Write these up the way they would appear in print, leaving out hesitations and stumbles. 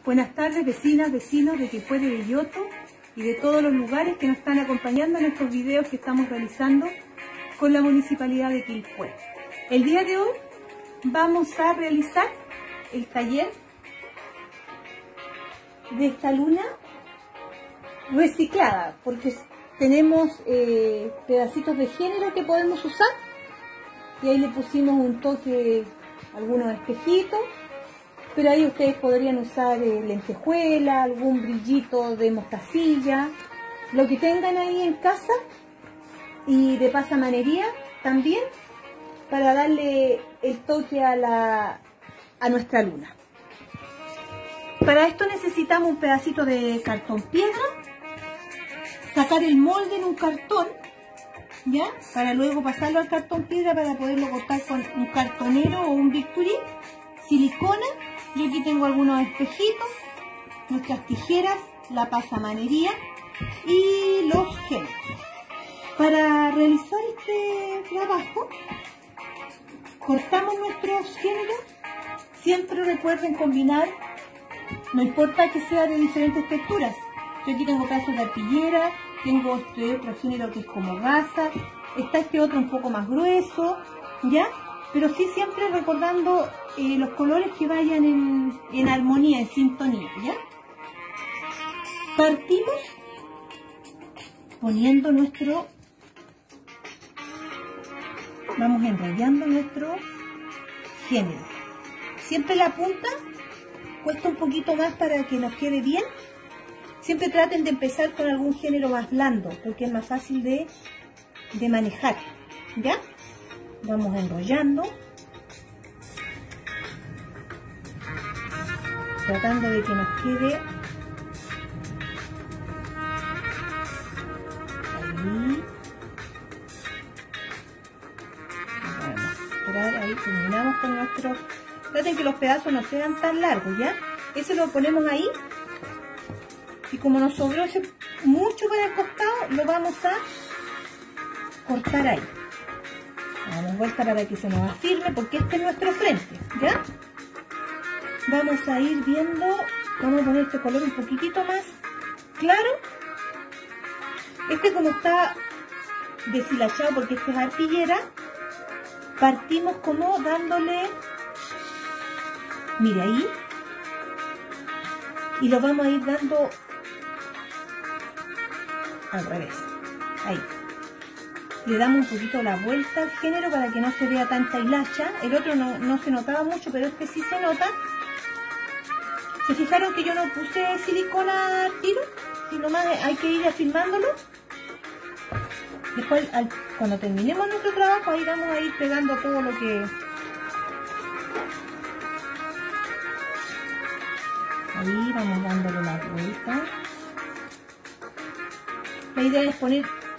Buenas tardes, vecinas, vecinos de Quilpué de Belloto y de todos los lugares que nos están acompañando en estos videos que estamos realizando con la Municipalidad de Quilpué. El día de hoy vamos a realizar el taller de esta luna reciclada, porque tenemos pedacitos de género que podemos usar y ahí le pusimos un toque, algunos espejitos, pero ahí ustedes podrían usar lentejuela, algún brillito de mostacilla, lo que tengan ahí en casa, y de pasamanería también, para darle el toque a nuestra luna. Para esto necesitamos un pedacito de cartón piedra, sacar el molde en un cartón, ¿ya? Para luego pasarlo al cartón piedra para poderlo cortar con un cartonero o un bisturí, silicona. Yo aquí tengo algunos espejitos, nuestras tijeras, la pasamanería y los géneros. Para realizar este trabajo, cortamos nuestros géneros. Siempre recuerden combinar, no importa que sea de diferentes texturas. Yo aquí tengo pedazos de arpillera, tengo este otro género que es como gasa, está este otro un poco más grueso, ¿ya? Pero sí siempre recordando los colores que vayan en armonía, en sintonía, ¿ya? Partimos poniendo vamos enrollando nuestro género. Siempre la punta cuesta un poquito más para que nos quede bien. Siempre traten de empezar con algún género más blando, porque es más fácil de manejar, ¿ya? Vamos enrollando, tratando de que nos quede ahí. Vamos a mostrar ahí, terminamos con nuestro. Traten que los pedazos no sean tan largos, ¿ya? Ese lo ponemos ahí. Y como nos sobró mucho para el costado, lo vamos a cortar ahí. Damos vuelta para que se nos afirme, porque este es nuestro frente, ¿ya? Vamos a ir viendo, vamos a poner este color un poquitito más claro. Este como está deshilachado, porque este es arpillera, partimos como dándole, mire ahí, y lo vamos a ir dando al revés, ahí. Le damos un poquito la vuelta al género para que no se vea tanta hilacha. El otro no se notaba mucho, pero este sí se nota. ¿Se fijaron que yo no puse silicona al tiro? Sino más hay que ir afirmándolo. Después, cuando terminemos nuestro trabajo, ahí vamos a ir pegando todo lo que... Ahí vamos dándole la vuelta. La idea es poner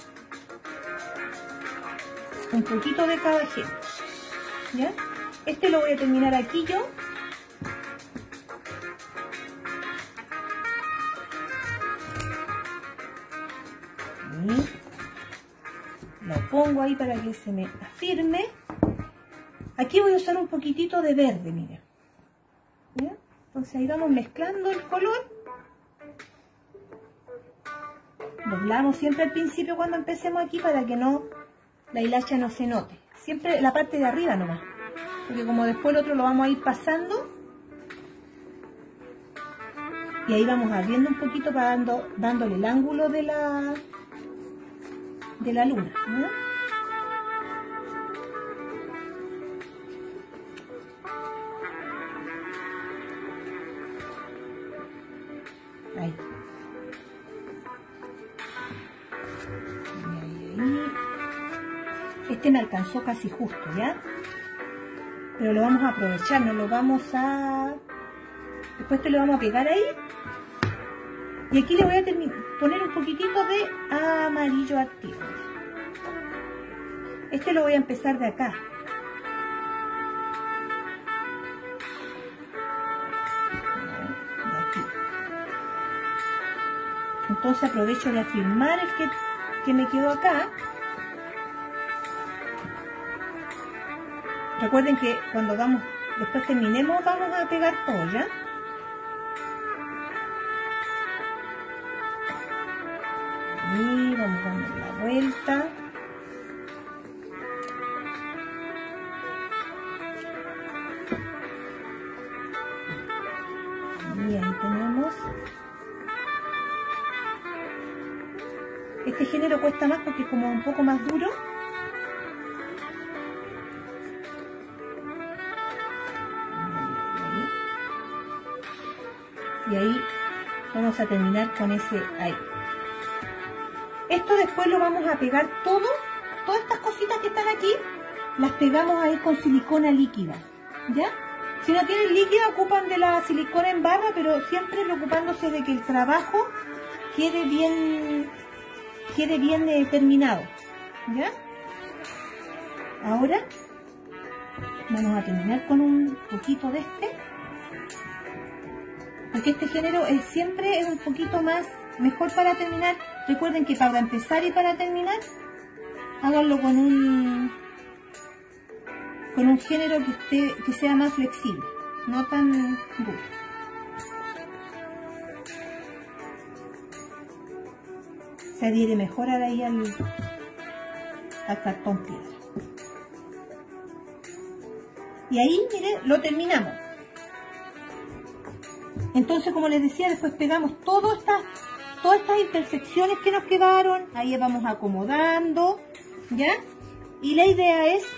un poquito de cada género, ¿ya? Este lo voy a terminar aquí yo. Y lo pongo ahí para que se me afirme. Aquí voy a usar un poquitito de verde, miren, ¿ya? Entonces ahí vamos mezclando el color. Doblamos siempre al principio cuando empecemos aquí para que la hilacha no se note. Siempre la parte de arriba nomás, porque como después el otro lo vamos a ir pasando. Y ahí vamos abriendo un poquito para dándole el ángulo de la luna, ¿no? Ahí. Este me alcanzó casi justo, ¿ya? Pero lo vamos a aprovechar, no lo vamos a... Después te lo vamos a pegar ahí. Y aquí le voy a poner un poquitito de amarillo activo. Este lo voy a empezar de acá. De aquí. Entonces aprovecho de afirmar el que me quedó acá. Recuerden que cuando después terminemos, vamos a pegar todo, ¿ya? ahí, vamos dando la vuelta. Y ahí tenemos. Este género cuesta más porque es como un poco más duro. Y ahí vamos a terminar con ese ahí. Esto después lo vamos a pegar todo, todas estas cositas que están aquí, las pegamos ahí con silicona líquida, ¿ya? Si no tienen líquida, ocupan de la silicona en barra, pero siempre preocupándose de que el trabajo quede bien terminado, ¿ya? Ahora vamos a terminar con un poquito de este, porque este género siempre es un poquito más mejor para terminar. Recuerden que para empezar y para terminar, háganlo con un género que sea más flexible, no tan duro. Se adhiere mejor ahí al cartón piedra. Y ahí, miren, lo terminamos. Entonces, como les decía, después pegamos todas estas intersecciones que nos quedaron. Ahí vamos acomodando, ¿ya? Y la idea es,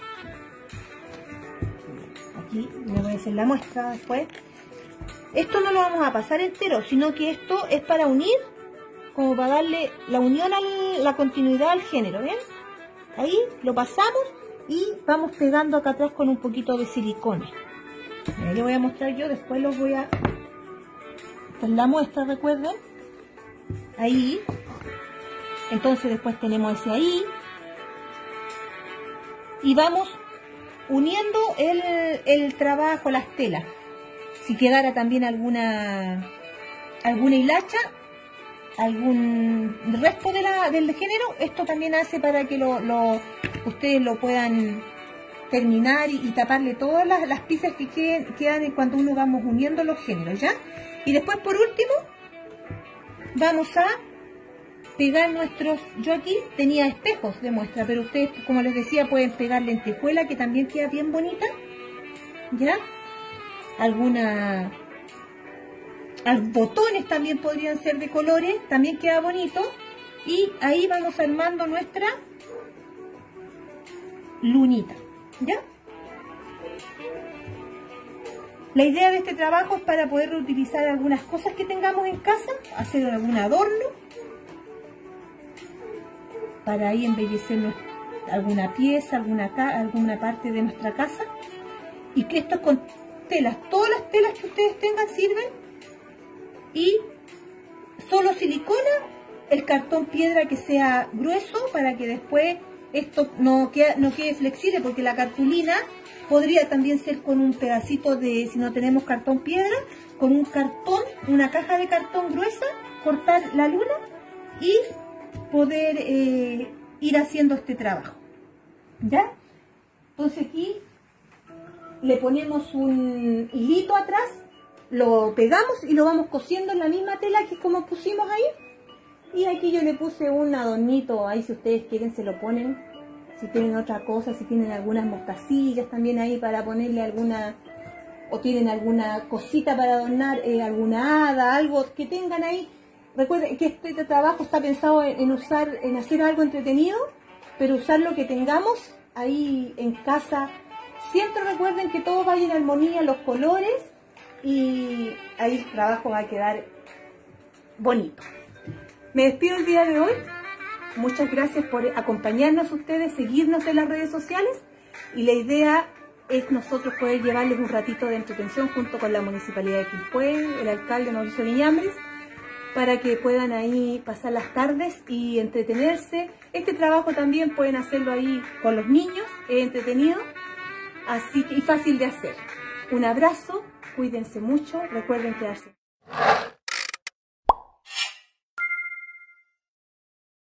aquí le voy a hacer la muestra después. Esto no lo vamos a pasar entero, sino que esto es para unir, como para darle la unión la continuidad al género, ¿ven? Ahí lo pasamos y vamos pegando acá atrás con un poquito de silicona. Ahí lo voy a mostrar yo, después los voy a... Esta es la muestra, recuerden. Ahí. Entonces después tenemos ese ahí. Y vamos uniendo el trabajo, las telas. Si quedara también alguna hilacha, algún resto del género, esto también hace para que ustedes lo puedan terminar y taparle todas las piezas que quedan cuando uno vamos uniendo los géneros, ¿ya? Y después, por último, vamos a pegar nuestros... Yo aquí tenía espejos de muestra, pero ustedes, como les decía, pueden pegar lentejuela, que también queda bien bonita, ¿ya? Botones también podrían ser de colores, también queda bonito. Y ahí vamos armando nuestra lunita, ¿ya? La idea de este trabajo es para poder reutilizar algunas cosas que tengamos en casa, hacer algún adorno, para ahí embellecer alguna pieza, alguna parte de nuestra casa. Y que esto es con telas, todas las telas que ustedes tengan sirven. Y solo silicona, el cartón piedra que sea grueso, para que después esto no quede flexible, porque la cartulina podría también ser con un pedacito de, si no tenemos cartón piedra, con un cartón, una caja de cartón gruesa, cortar la luna y poder ir haciendo este trabajo, ¿ya? Entonces aquí le ponemos un hilito atrás, lo pegamos y lo vamos cosiendo en la misma tela que como pusimos ahí. Y aquí yo le puse un adornito, ahí si ustedes quieren se lo ponen, si tienen otra cosa, si tienen algunas mostacillas también ahí para ponerle alguna, o tienen alguna cosita para adornar, alguna hada, algo que tengan ahí. Recuerden que este trabajo está pensado en hacer algo entretenido, pero usar lo que tengamos ahí en casa. Siempre recuerden que todo vaya en armonía, los colores, y ahí el trabajo va a quedar bonito. Me despido el día de hoy. Muchas gracias por acompañarnos ustedes, seguirnos en las redes sociales, y la idea es nosotros poder llevarles un ratito de entretención junto con la Municipalidad de Quilpué, el alcalde Mauricio Viñambres, para que puedan ahí pasar las tardes y entretenerse. Este trabajo también pueden hacerlo ahí con los niños, es entretenido y fácil de hacer. Un abrazo, cuídense mucho, recuerden quedarse.